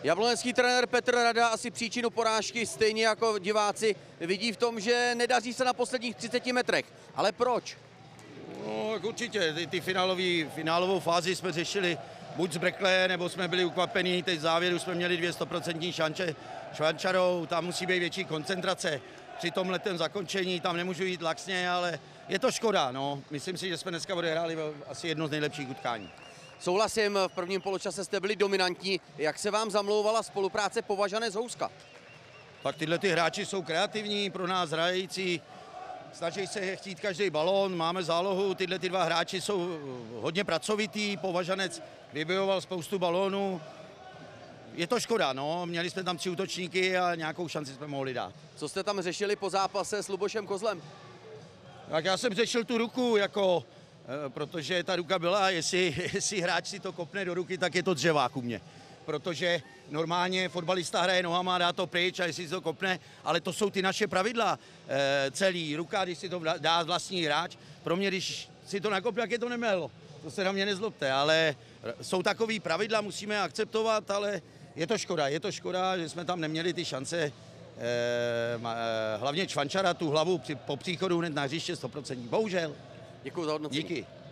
Jablonecký trenér Petr Rada asi příčinu porážky stejně jako diváci vidí v tom, že nedaří se na posledních 30 metrech. Ale proč? No, tak určitě. Finálovou fázi jsme řešili buď zbrekle, nebo jsme byli ukvapení. Teď v závěru jsme měli 200% šanče švančarou, tam musí být větší koncentrace. Při tom letem zakončení tam nemůžu jít laxně, ale je to škoda. No. Myslím si, že jsme dneska odehráli asi jedno z nejlepších utkání. Souhlasím, v prvním poločase jste byli dominantní. Jak se vám zamlouvala spolupráce Považané z Houska? Tak tyhle ty hráči jsou kreativní, pro nás hrající, snaží se chtít každý balón, máme zálohu, tyhle ty dva hráči jsou hodně pracovitý, Považanec vybojoval spoustu balónů. Je to škoda, no, měli jsme tam 3 útočníky a nějakou šanci jsme mohli dát. Co jste tam řešili po zápase s Lubošem Kozlem? Tak já jsem řešil tu ruku, protože ta ruka byla, jestli hráč si to kopne do ruky, tak je to dřevák u mě. Protože normálně fotbalista hraje nohama, dá to pryč a jestli si to kopne, ale to jsou ty naše pravidla. Celý ruka, když si to dá vlastní hráč, pro mě, když si to nakopne, jak je to nemělo. To se na mě nezlobte, ale jsou takový pravidla, musíme akceptovat, ale je to škoda, že jsme tam neměli ty šance. Hlavně Čvančara tu hlavu po příchodu hned na hřiště 100%. Bohužel. Děkuji za hodnocení. Díky.